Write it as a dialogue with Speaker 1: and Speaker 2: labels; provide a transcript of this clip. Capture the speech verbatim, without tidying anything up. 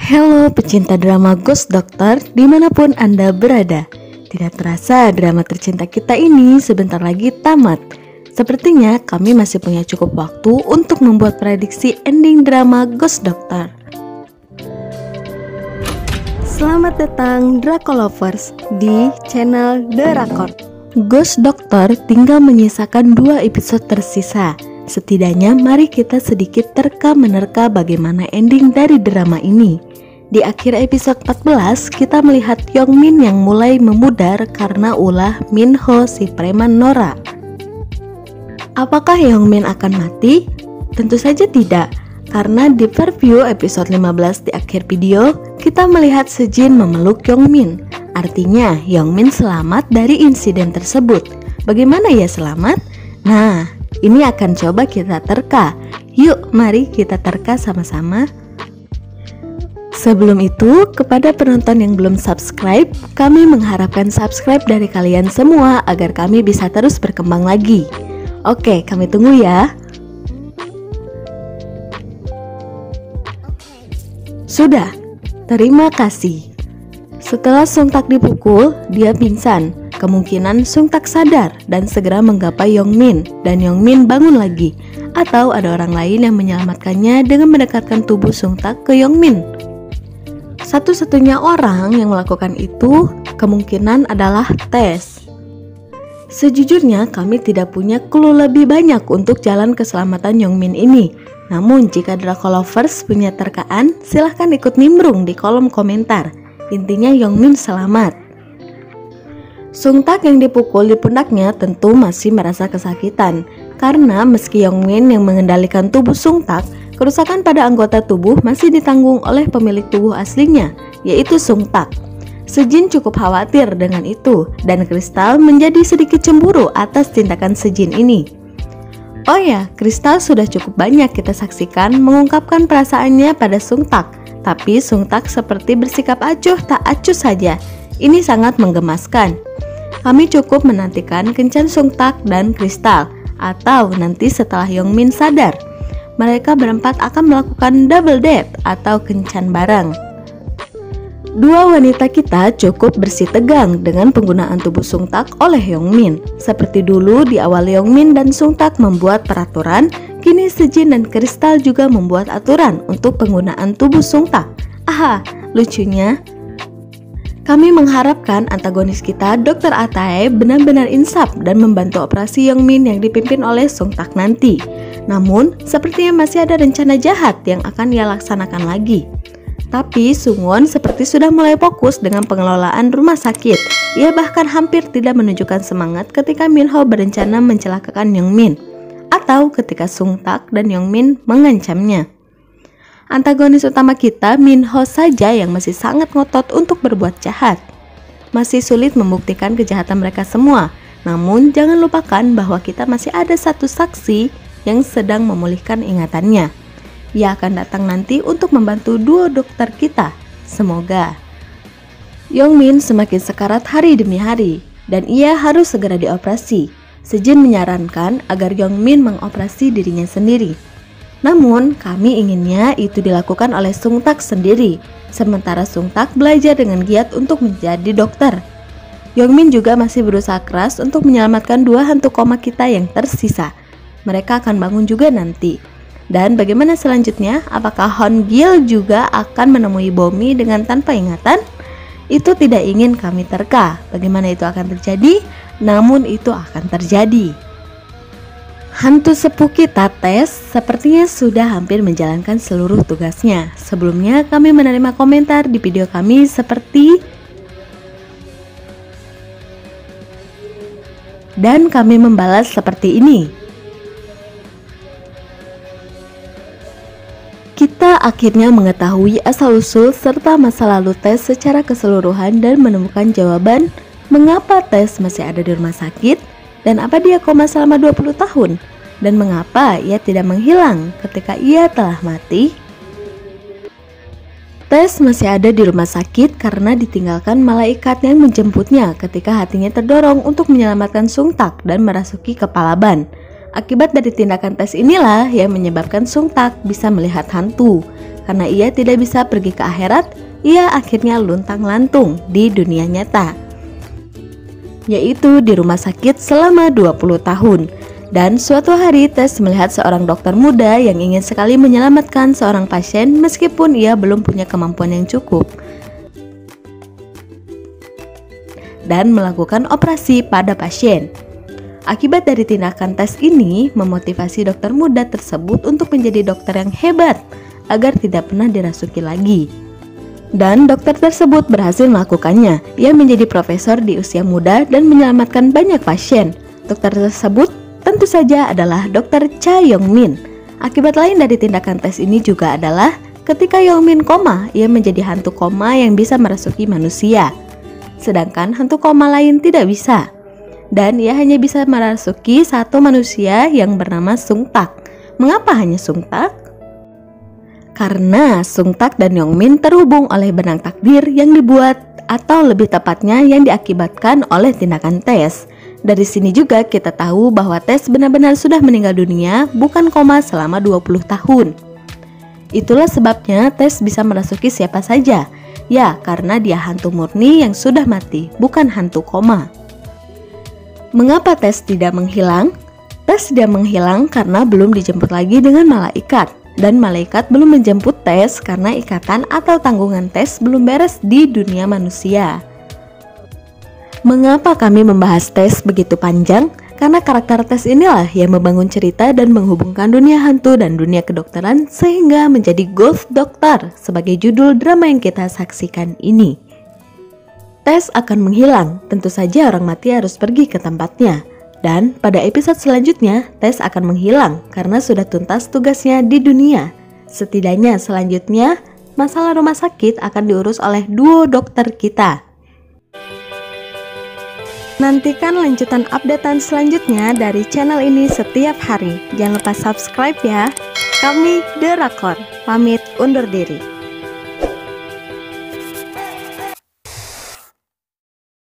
Speaker 1: Halo pecinta drama Ghost Doctor dimanapun Anda berada. Tidak terasa drama tercinta kita ini sebentar lagi tamat. Sepertinya kami masih punya cukup waktu untuk membuat prediksi ending drama Ghost Doctor. Selamat datang Dracolovers di channel The Record. Ghost Doctor tinggal menyisakan dua episode tersisa. Setidaknya mari kita sedikit terka-menerka bagaimana ending dari drama ini. Di akhir episode empat belas, kita melihat Youngmin yang mulai memudar karena ulah Minho si preman Nora. Apakah Youngmin akan mati? Tentu saja tidak, karena di preview episode lima belas di akhir video, kita melihat Sejin memeluk Youngmin. Artinya, Youngmin selamat dari insiden tersebut. Bagaimana ya selamat? Nah, ini akan coba kita terka. Yuk, mari kita terka sama-sama. Sebelum itu, kepada penonton yang belum subscribe, kami mengharapkan subscribe dari kalian semua agar kami bisa terus berkembang lagi. Oke, kami tunggu ya. Sudah, terima kasih. Setelah Sungtak dipukul, dia pingsan. Kemungkinan Sungtak sadar dan segera menggapai Youngmin, dan Youngmin bangun lagi. Atau ada orang lain yang menyelamatkannya dengan mendekatkan tubuh Sungtak ke Youngmin. Satu-satunya orang yang melakukan itu kemungkinan adalah Tess. Sejujurnya kami tidak punya clue lebih banyak untuk jalan keselamatan Youngmin ini. Namun jika Dracolovers punya terkaan, silahkan ikut nimbrung di kolom komentar. Intinya Youngmin selamat. Sungtak yang dipukul di pundaknya tentu masih merasa kesakitan. Karena meski Youngmin yang mengendalikan tubuh Sungtak, kerusakan pada anggota tubuh masih ditanggung oleh pemilik tubuh aslinya, yaitu Sungtak. Sejin cukup khawatir dengan itu, dan Kristal menjadi sedikit cemburu atas tindakan Sejin ini. Oh ya, Kristal sudah cukup banyak kita saksikan mengungkapkan perasaannya pada Sungtak, tapi Sungtak seperti bersikap acuh tak acuh saja. Ini sangat menggemaskan. Kami cukup menantikan kencan Sungtak dan Kristal, atau nanti setelah Youngmin sadar. Mereka berempat akan melakukan double date atau kencan bareng. Dua wanita kita cukup bersih tegang dengan penggunaan tubuh Sungtak oleh Youngmin. Seperti dulu di awal Youngmin dan Sungtak membuat peraturan, kini Sejin dan Kristal juga membuat aturan untuk penggunaan tubuh Sungtak. Aha, lucunya. Kami mengharapkan antagonis kita, dokter Atae, benar-benar insaf dan membantu operasi Youngmin yang dipimpin oleh Sungtak nanti. Namun, sepertinya masih ada rencana jahat yang akan ia laksanakan lagi. Tapi Sungwon seperti sudah mulai fokus dengan pengelolaan rumah sakit. Ia bahkan hampir tidak menunjukkan semangat ketika Minho berencana mencelakakan Youngmin, atau ketika Sungtak dan Youngmin mengancamnya. Antagonis utama kita, Minho saja yang masih sangat ngotot untuk berbuat jahat. Masih sulit membuktikan kejahatan mereka semua. Namun jangan lupakan bahwa kita masih ada satu saksi yang sedang memulihkan ingatannya. Ia akan datang nanti untuk membantu duo dokter kita. Semoga. Youngmin semakin sekarat hari demi hari, dan ia harus segera dioperasi. Sejin menyarankan agar Youngmin mengoperasi dirinya sendiri. Namun, kami inginnya itu dilakukan oleh Sungtak sendiri, sementara Sungtak belajar dengan giat untuk menjadi dokter. Youngmin juga masih berusaha keras untuk menyelamatkan dua hantu koma kita yang tersisa. Mereka akan bangun juga nanti. Dan bagaimana selanjutnya? Apakah Hon Gil juga akan menemui Bomi dengan tanpa ingatan? Itu tidak ingin kami terka. Bagaimana itu akan terjadi? Namun itu akan terjadi. Hantu sepuh kita, Tess, sepertinya sudah hampir menjalankan seluruh tugasnya. Sebelumnya kami menerima komentar di video kami seperti dan kami membalas seperti ini. Kita akhirnya mengetahui asal-usul serta masa lalu Tess secara keseluruhan dan menemukan jawaban mengapa Tess masih ada di rumah sakit dan apa dia koma selama dua puluh tahun, dan mengapa ia tidak menghilang ketika ia telah mati. Tess masih ada di rumah sakit karena ditinggalkan malaikat yang menjemputnya ketika hatinya terdorong untuk menyelamatkan Sungtak dan merasuki kepala ban. Akibat dari tindakan tes inilah yang menyebabkan Sung Tak bisa melihat hantu. Karena ia tidak bisa pergi ke akhirat, ia akhirnya luntang-lantung di dunia nyata, yaitu di rumah sakit selama dua puluh tahun. Dan suatu hari Tess melihat seorang dokter muda yang ingin sekali menyelamatkan seorang pasien meskipun ia belum punya kemampuan yang cukup, dan melakukan operasi pada pasien. Akibat dari tindakan Tess ini memotivasi dokter muda tersebut untuk menjadi dokter yang hebat agar tidak pernah dirasuki lagi. Dan dokter tersebut berhasil melakukannya. Ia menjadi profesor di usia muda dan menyelamatkan banyak pasien. Dokter tersebut tentu saja adalah dokter Cha Yong-min. Akibat lain dari tindakan tes ini juga adalah ketika Yong-min koma, ia menjadi hantu koma yang bisa merasuki manusia. Sedangkan hantu koma lain tidak bisa. Dan ia hanya bisa merasuki satu manusia yang bernama Sung Tak. Mengapa hanya Sung Tak? Karena Sung Tak dan Yong-min terhubung oleh benang takdir yang dibuat, atau lebih tepatnya yang diakibatkan oleh tindakan tes. Dari sini juga kita tahu bahwa Tess benar-benar sudah meninggal dunia, bukan koma selama dua puluh tahun. Itulah sebabnya Tess bisa merasuki siapa saja. Ya, karena dia hantu murni yang sudah mati, bukan hantu koma. Mengapa Tess tidak menghilang? Tess tidak menghilang karena belum dijemput lagi dengan malaikat. Dan malaikat belum menjemput Tess karena ikatan atau tanggungan Tess belum beres di dunia manusia. Mengapa kami membahas Tess begitu panjang? Karena karakter Tess inilah yang membangun cerita dan menghubungkan dunia hantu dan dunia kedokteran sehingga menjadi Ghost Doctor sebagai judul drama yang kita saksikan ini. Tess akan menghilang, tentu saja orang mati harus pergi ke tempatnya. Dan pada episode selanjutnya, Tess akan menghilang karena sudah tuntas tugasnya di dunia. Setidaknya selanjutnya, masalah rumah sakit akan diurus oleh duo dokter kita. Nantikan lanjutan updatean selanjutnya dari channel ini setiap hari. Jangan lupa subscribe ya. Kami The Rakor, pamit undur diri.